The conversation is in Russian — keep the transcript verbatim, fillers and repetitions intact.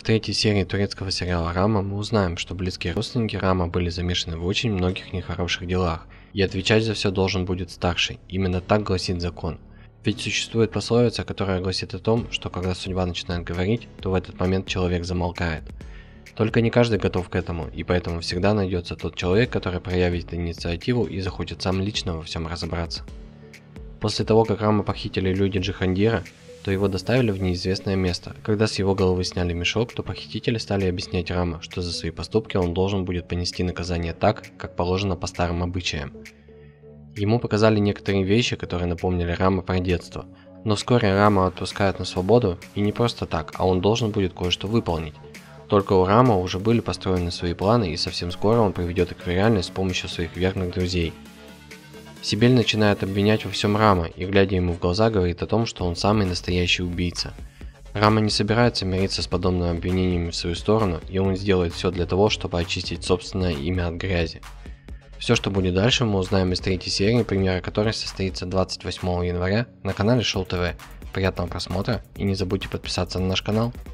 третьей серии турецкого сериала «Рама» мы узнаем, что близкие родственники Рама были замешаны в очень многих нехороших делах, и отвечать за все должен будет старший. Именно так гласит закон. Ведь существует пословица, которая гласит о том, что когда судьба начинает говорить, то в этот момент человек замолкает. Только не каждый готов к этому, и поэтому всегда найдется тот человек, который проявит инициативу и захочет сам лично во всем разобраться. После того, как Рама похитили люди Джихангира, то его доставили в неизвестное место. Когда с его головы сняли мешок, то похитители стали объяснять Рама, что за свои поступки он должен будет понести наказание так, как положено по старым обычаям. Ему показали некоторые вещи, которые напомнили Рама про детство. Но вскоре Рама отпускают на свободу, и не просто так, а он должен будет кое-что выполнить. Только у Рама уже были построены свои планы, и совсем скоро он приведет их в реальность с помощью своих верных друзей. Сибель начинает обвинять во всем Рама, и, глядя ему в глаза, говорит о том, что он самый настоящий убийца. Рама не собирается мириться с подобными обвинениями в свою сторону, и он сделает все для того, чтобы очистить собственное имя от грязи. Все, что будет дальше, мы узнаем из третьей серии, премьера которой состоится двадцать восьмого января на канале Шоу ТВ. Приятного просмотра и не забудьте подписаться на наш канал.